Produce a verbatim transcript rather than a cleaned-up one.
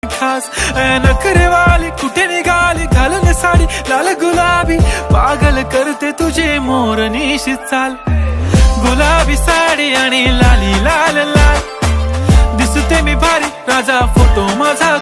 खास नखरे वाली कुठे निघाली घालून साडी लाल गुलाबी पागल करते तुझे मोरनीशी चाल गुलाबी साडी आणि लाली लाल लाल दिसते मी भारी राजा फोटो माझा